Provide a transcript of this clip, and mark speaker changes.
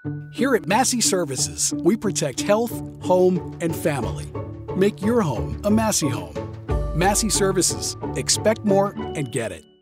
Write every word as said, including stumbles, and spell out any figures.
Speaker 1: Here at Massey Services, we protect health, home, and family. Make your home a Massey home. Massey Services. Expect more and get it.